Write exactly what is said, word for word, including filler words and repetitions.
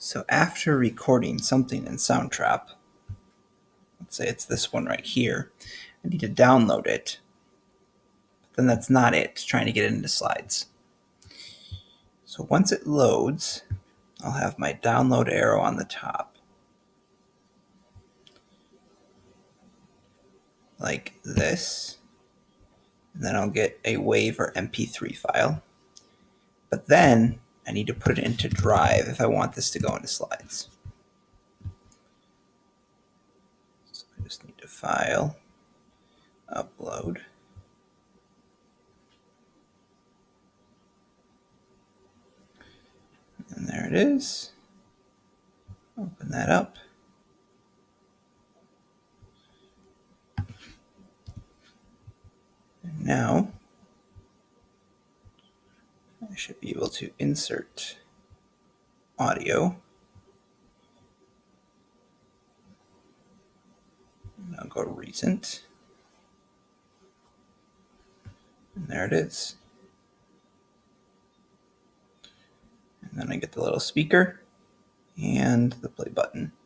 So after recording something in Soundtrap, let's say it's this one right here, I need to download it. But then that's not it, it's trying to get it into slides. So once it loads, I'll have my download arrow on the top, like this, and then I'll get a WAV or M P three file. But then I need to put it into Drive if I want this to go into slides. So I just need to File, Upload. And there it is. Open that up. And now I should be able to insert audio. And I'll go recent. And there it is. And then I get the little speaker and the play button.